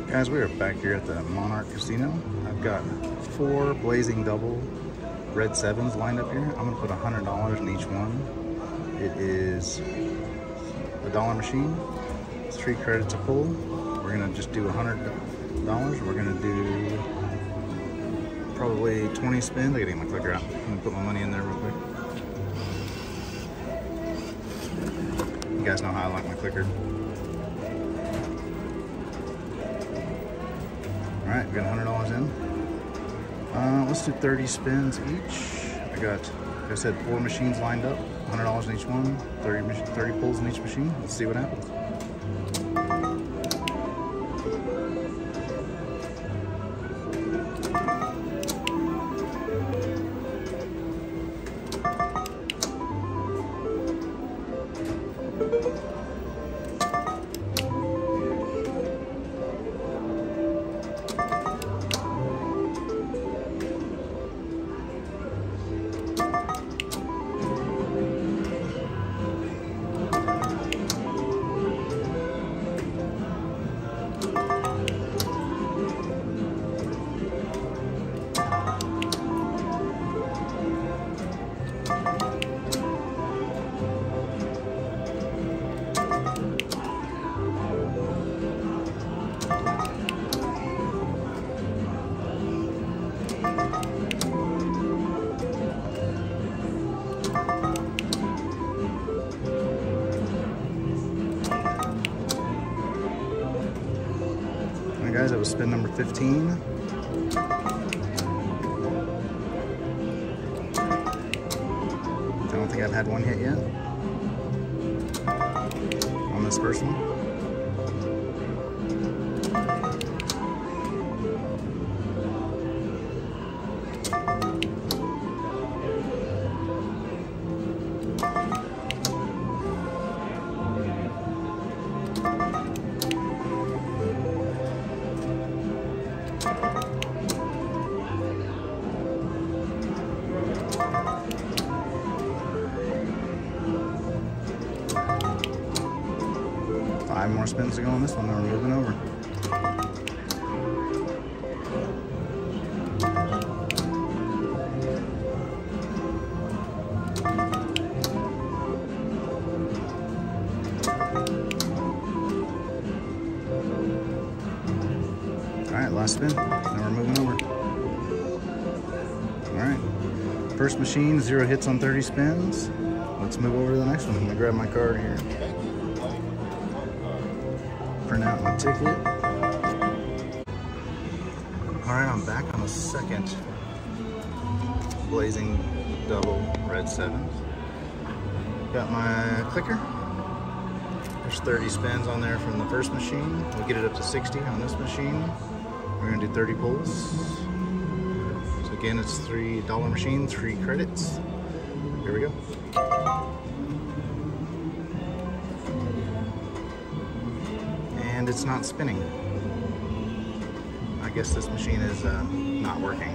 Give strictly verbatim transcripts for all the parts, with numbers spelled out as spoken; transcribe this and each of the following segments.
Guys, we are back here at the Monarch Casino. I've got four blazing double red sevens lined up here. I'm gonna put one hundred dollars in each one. It is a dollar machine. It's three credits a pull. We're gonna just do one hundred dollars. We're gonna do probably twenty spins. I gotta get my clicker out. I'm gonna put my money in there real quick. You guys know how I like my clicker. All right, we got one hundred dollars in. Uh, let's do thirty spins each. I got, like I said, four machines lined up, one hundred dollars in each one, thirty, thirty pulls in each machine. Let's see what happens. Guys, that was spin number fifteen. I don't think I've had one hit yet on this first one. Five more spins to go on this one, then we're moving over. Alright, last spin, then we're moving over. Alright, first machine, zero hits on thirty spins. Let's move over to the next one. Let me grab my card here. Print out my ticket. All right, I'm back on the second blazing double red sevens. Got my clicker. There's thirty spins on there from the first machine. We'll get it up to sixty on this machine. We're gonna do thirty pulls. So again, it's three dollar machine, three credits. Here we go. And it's not spinning. I guess this machine is uh, not working.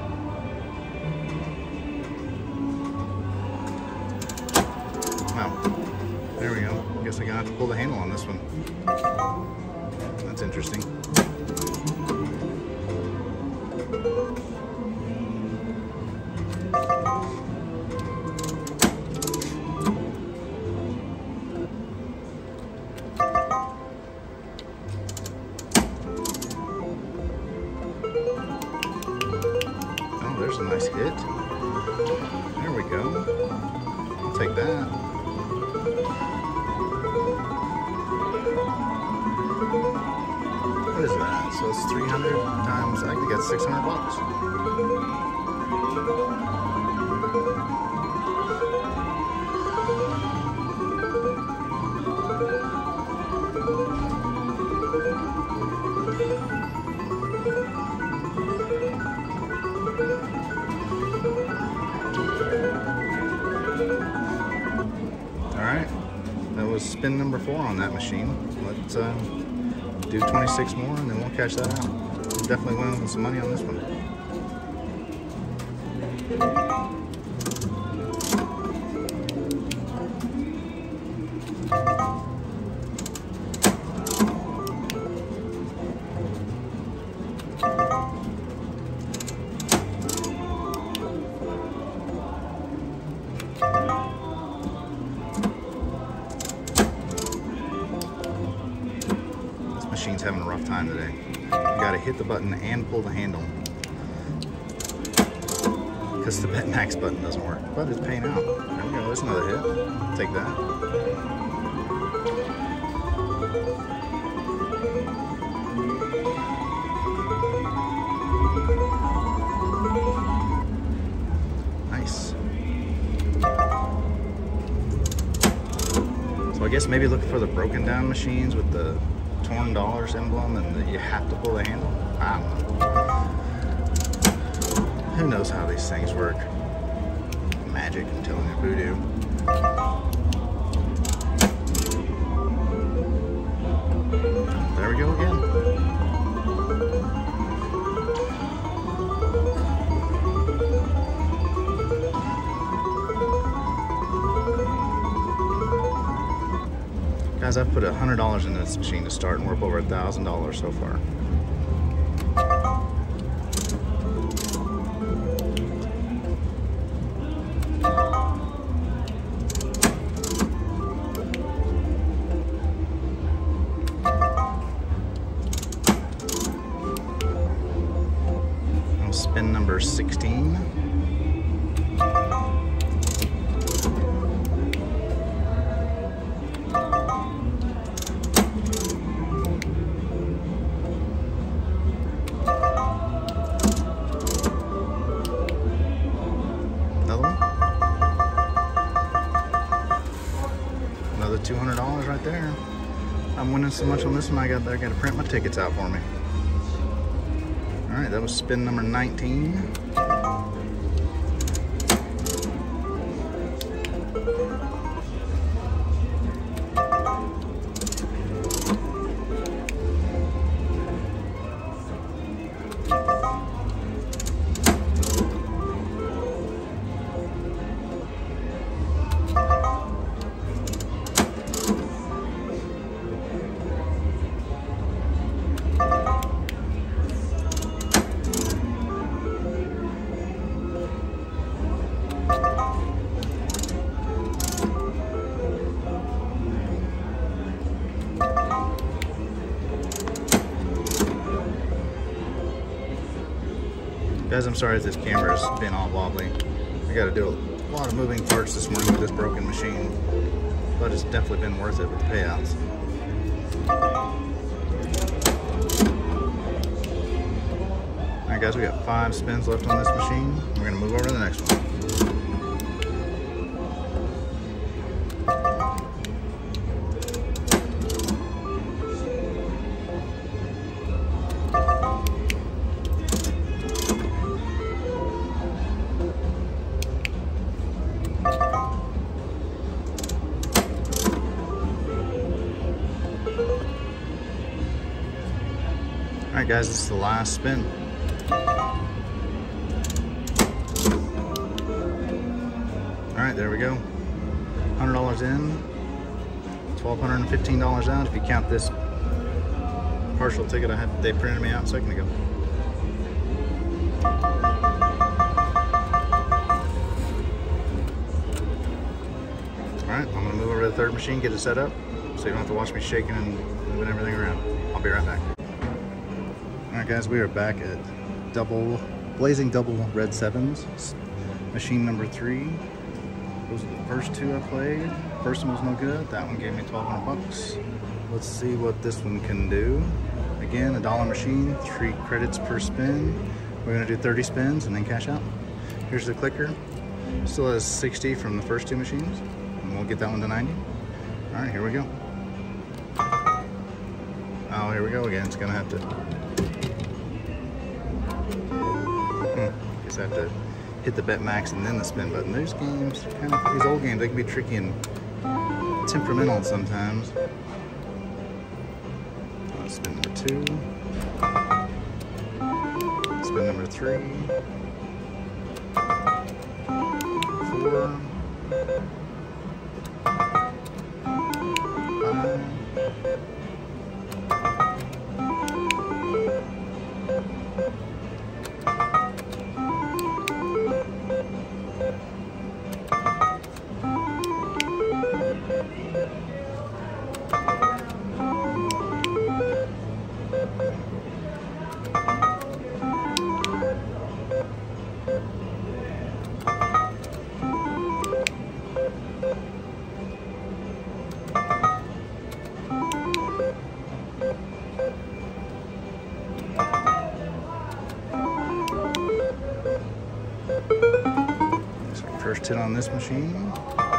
Well, there we go. I guess I'm gonna have to pull the handle on this one. That's interesting. There's a nice hit. There we go. I'll take that. What is that? So it's three hundred times, I think that's six hundred bucks. Alright, that was spin number four on that machine. Let's uh, do twenty-six more and then we'll cash that out. We're definitely winning with some money on this one. machine's having a rough time today. You gotta hit the button and pull the handle, because the BetMax button doesn't work, but it's paying out. There we go, there's another hit. Take that. Nice. So I guess maybe look for the broken down machines with the torn dollars emblem and that you have to pull the handle. I don't know. Who knows how these things work? Magic, I'm telling you, voodoo. There we go again. Guys, I've put a hundred dollars into this machine to start, and we're up over a thousand dollars so far. Spin number sixteen. Another one. Another two hundred dollars right there. I'm winning so much on this one, I got I got to print my tickets out for me. All right, that was spin number nineteen. Guys, I'm sorry if this camera's been all wobbly. I gotta do a lot of moving parts this morning with this broken machine, but it's definitely been worth it with the payouts. Alright guys, we got five spins left on this machine. We're gonna move over to the next one. Alright guys, this is the last spin. Alright, there we go. one hundred dollars in, one thousand two hundred fifteen dollars out if you count this partial ticket I had, they printed me out a second ago. Alright, I'm going to move over to the third machine, get it set up, so you don't have to watch me shaking and moving everything around. I'll be right back. Alright guys, we are back at double, blazing double red sevens, machine number three. Those are the first two I played. First one was no good, that one gave me twelve hundred bucks. Let's see what this one can do. Again, a dollar machine, three credits per spin. We're gonna do thirty spins and then cash out. Here's the clicker. Still has sixty from the first two machines, and we'll get that one to ninety. Alright, here we go. Oh, here we go again, it's gonna have to I have to hit the BetMax and then the spin button. These games, kind of these old games, they can be tricky and temperamental sometimes. Uh, spin number two, spin number three, four, five, First hit on this machine.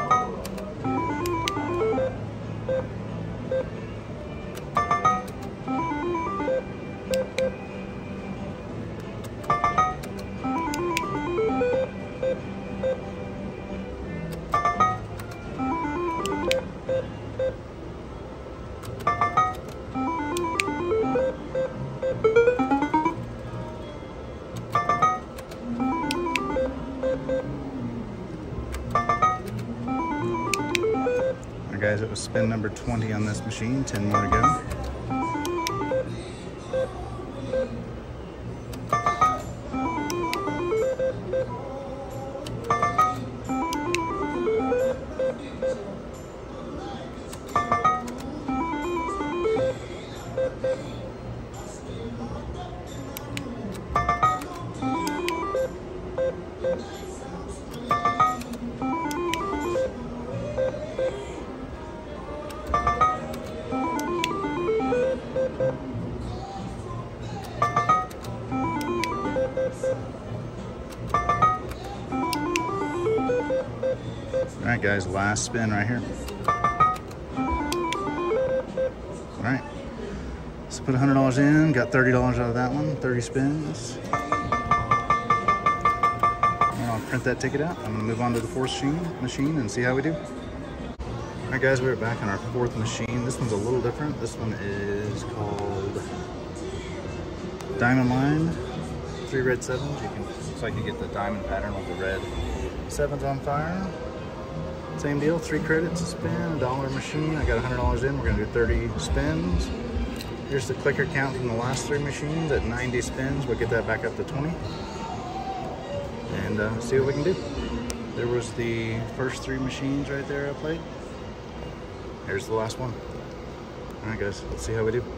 Guys, it was spin number twenty on this machine, ten more to go. All right, guys, last spin right here. All right, so put one hundred dollars in, got thirty dollars out of that one, thirty spins. And I'll print that ticket out. I'm gonna move on to the fourth machine, machine and see how we do. All right, guys, we're back on our fourth machine. This one's a little different. This one is called Diamond Line, three red sevens. You can, looks like you get the diamond pattern with the red sevens on fire. Same deal, three credits a spin, a dollar machine. I got one hundred dollars in, we're gonna do thirty spins. Here's the clicker count from the last three machines at ninety spins. We'll get that back up to twenty. And uh, see what we can do. There was the first three machines right there I played. Here's the last one. All right, guys, let's see how we do.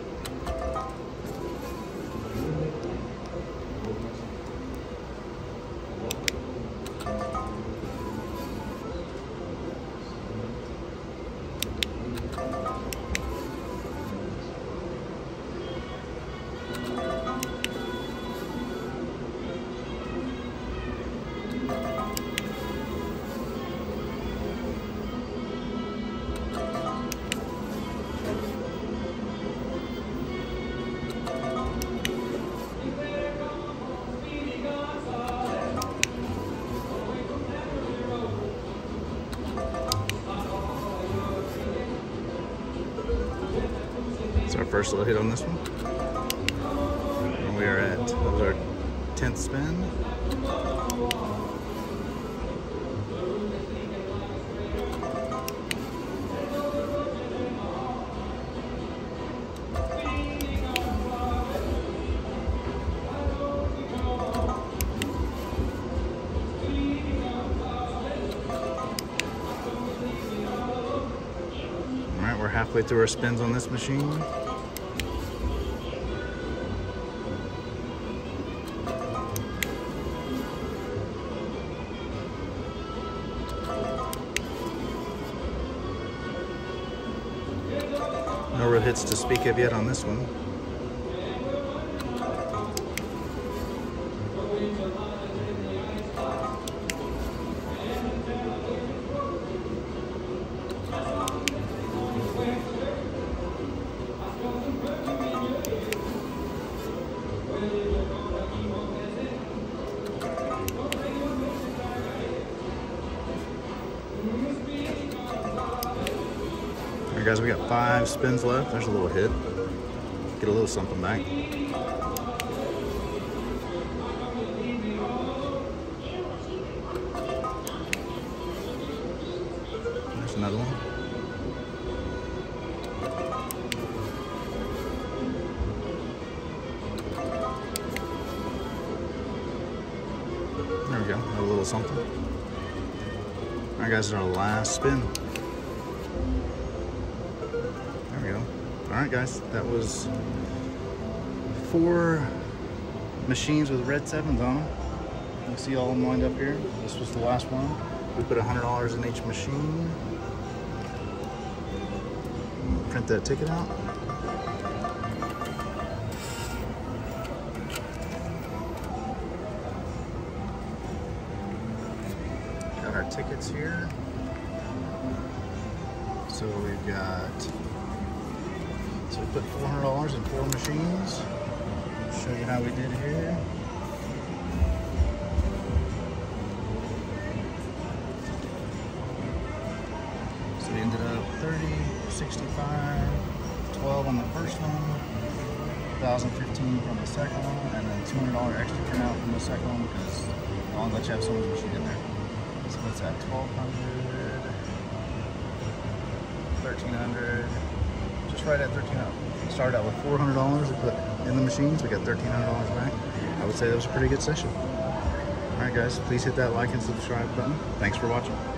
It's our first little hit on this one. And we are at, that was our tenth spin. We're halfway through our spins on this machine. No real hits to speak of yet on this one. Alright guys, we got five spins left. There's a little hit. Get a little something back. There's another one. There we go, a little something. Alright guys, this is our last spin. There we go. Alright guys, that was four machines with red sevens on them. You see all of them lined up here. This was the last one. We put one hundred dollars in each machine. Print that ticket out. got tickets here. So we've got, so we put four hundred dollars in four machines. Show you how we did here. So we ended up thirty, sixty-five, twelve on the first one, one thousand fifteen from the second one, and then two hundred dollars extra turnout from the second one because I want to let you have someone's machine in there. So what's that, twelve hundred, thirteen hundred, just right at thirteen hundred. Started out with four hundred dollars we put in the machines, we got thirteen hundred dollars back. I would say that was a pretty good session. Alright guys, please hit that like and subscribe button. Thanks for watching.